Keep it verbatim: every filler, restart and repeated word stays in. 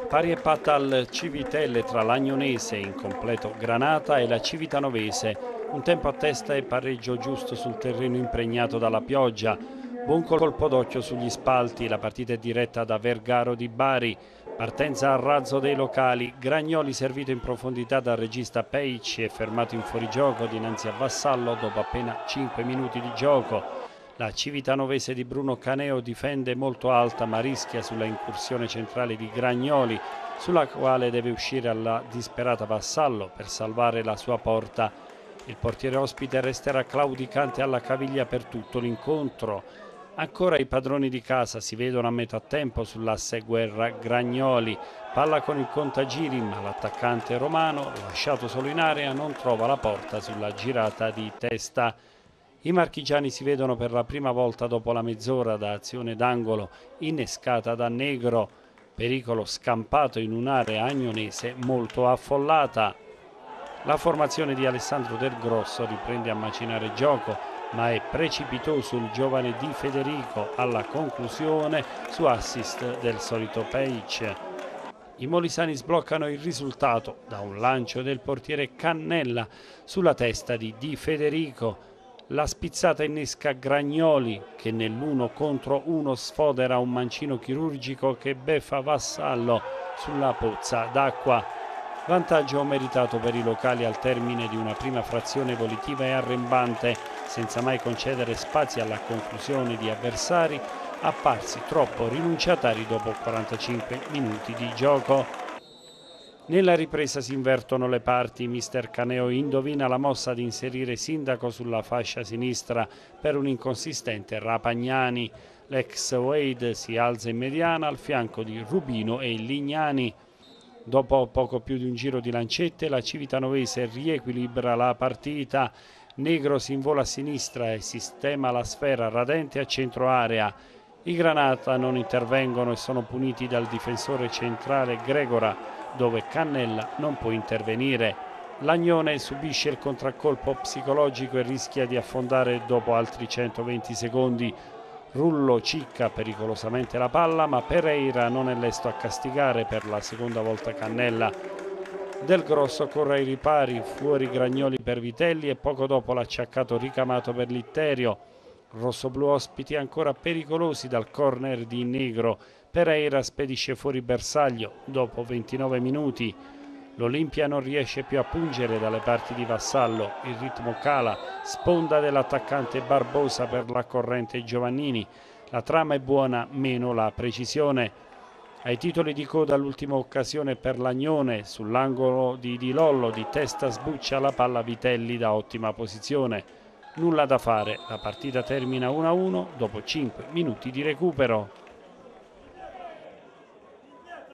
Pari e patta al Civitelle tra l'Agnonese, in completo Granata, e la Civitanovese. Un tempo a testa e pareggio giusto sul terreno impregnato dalla pioggia. Buon colpo d'occhio sugli spalti, la partita è diretta da Vergaro di Bari. Partenza a razzo dei locali, Gragnoli servito in profondità dal regista Peici e fermato in fuorigioco dinanzi a Vassallo dopo appena cinque minuti di gioco. La Civitanovese di Bruno Caneo difende molto alta ma rischia sulla incursione centrale di Gragnoli, sulla quale deve uscire alla disperata Vassallo per salvare la sua porta. Il portiere ospite resterà claudicante alla caviglia per tutto l'incontro. Ancora i padroni di casa si vedono a metà tempo sull'asse Guerra-Gragnoli. Palla con il contagiri, ma l'attaccante romano, lasciato solo in area, non trova la porta sulla girata di testa. I marchigiani si vedono per la prima volta dopo la mezz'ora da azione d'angolo innescata da Negro. Pericolo scampato in un'area agnonese molto affollata. La formazione di Alessandro Del Grosso riprende a macinare gioco, ma è precipitoso il giovane Di Federico alla conclusione su assist del solito Peic. I molisani sbloccano il risultato da un lancio del portiere Cannella sulla testa di Di Federico. La spizzata innesca Gragnoli, che nell'uno contro uno sfodera un mancino chirurgico che beffa Vassallo sulla pozza d'acqua. Vantaggio meritato per i locali al termine di una prima frazione volitiva e arrembante, senza mai concedere spazi alla conclusione di avversari apparsi troppo rinunciatari dopo quarantacinque minuti di gioco. Nella ripresa si invertono le parti, mister Caneo indovina la mossa di inserire Sindaco sulla fascia sinistra per un inconsistente Rapagnani. L'ex Wade si alza in mediana al fianco di Rubino e Lignani. Dopo poco più di un giro di lancette, la Civitanovese riequilibra la partita. Negro si invola a sinistra e sistema la sfera radente a centro area. I Granata non intervengono e sono puniti dal difensore centrale Gregora, dove Cannella non può intervenire. L'Agnone subisce il contraccolpo psicologico e rischia di affondare dopo altri centoventi secondi. Rullo cicca pericolosamente la palla, ma Pereira non è lesto a castigare per la seconda volta Cannella. Del Grosso corre ai ripari, fuori Gragnoli per Vitelli e poco dopo l'acciaccato ricamato per Litterio. Rossoblu ospiti ancora pericolosi dal corner di Negro. Pereira spedisce fuori bersaglio dopo ventinove minuti. L'Olimpia non riesce più a pungere dalle parti di Vassallo, il ritmo cala, sponda dell'attaccante Barbosa per la corrente Giovannini. La trama è buona, meno la precisione. Ai titoli di coda l'ultima occasione per l'Agnone, sull'angolo di Di Lollo di testa sbuccia la palla Vitelli da ottima posizione. Nulla da fare, la partita termina uno a uno dopo cinque minuti di recupero.